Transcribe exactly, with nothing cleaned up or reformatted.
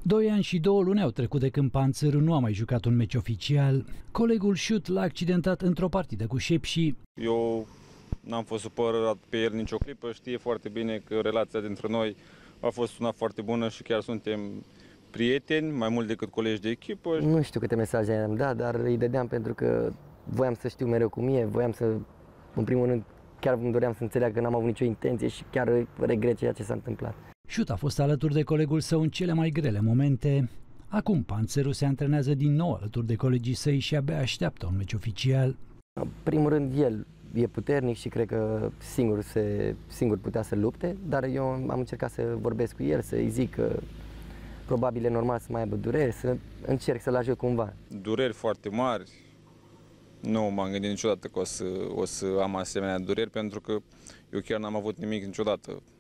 Doi ani și două luni au trecut de când Panțăru nu a mai jucat un meci oficial. Colegul Șut l-a accidentat într-o partidă cu Șepși. Eu n-am fost supărat pe el nicio clipă, știe foarte bine că relația dintre noi a fost una foarte bună și chiar suntem prieteni, mai mult decât colegi de echipă. Nu știu câte mesaje am dat, dar îi dădeam pentru că voiam să știu mereu cum e, voiam să, în primul rând, chiar îmi doream să înțeleg că n-am avut nicio intenție și chiar regret ceea ce s-a întâmplat. Șut a fost alături de colegul său în cele mai grele momente. Acum Panțăru se antrenează din nou alături de colegii săi și abia așteaptă un meci oficial. În primul rând, el e puternic și cred că singur, se, singur putea să lupte, dar eu am încercat să vorbesc cu el, să-i zic că probabil e normal să mai aibă dureri, să încerc să-l ajut cumva. Dureri foarte mari. Nu m-am gândit niciodată că o să, o să am asemenea dureri, pentru că eu chiar n-am avut nimic niciodată.